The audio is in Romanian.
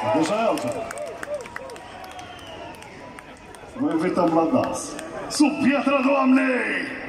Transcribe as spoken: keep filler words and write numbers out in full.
Deja e altceva. Vă invităm la dans. Sub piatra Doamnei!